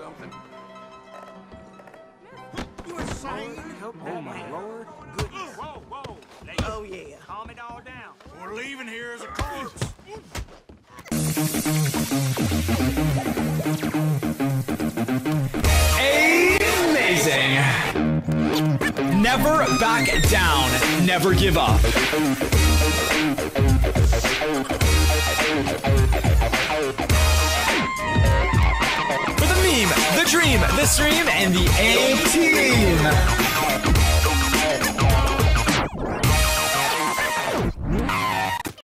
something? You insane? Help that man. Lord. Goodness. Whoa, whoa. Oh, yeah. Calm it all down. We're leaving here as a corpse. Amazing. Never back down. Never give up. For the meme, the dream, the stream, and the A-Team.